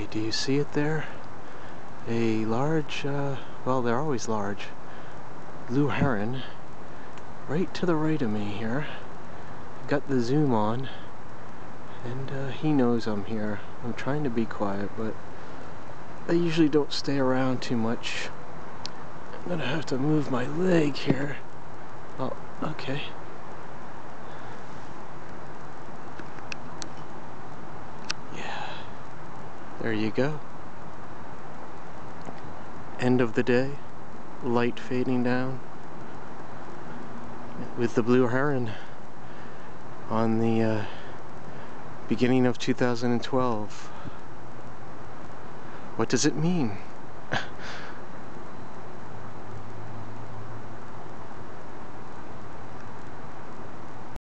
do you see it there? A large, well, they're always large, blue heron right to the right of me here. Got the zoom on, and he knows I'm here. I'm trying to be quiet, but I usually don't stay around too much. I'm gonna have to move my leg here. Oh, okay. Yeah, there you go. End of the day, light fading down, with the blue heron on the beginning of 2012. What does it mean?